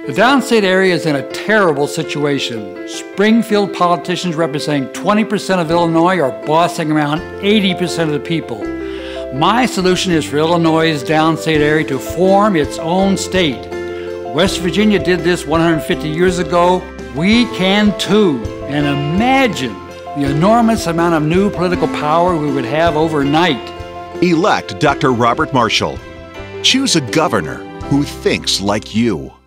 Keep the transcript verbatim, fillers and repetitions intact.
The downstate area is in a terrible situation. Springfield politicians representing twenty percent of Illinois are bossing around eighty percent of the people. My solution is for Illinois' downstate area to form its own state. West Virginia did this one hundred fifty years ago. We can too. And imagine the enormous amount of new political power we would have overnight. Elect Doctor Robert Marshall. Choose a governor who thinks like you.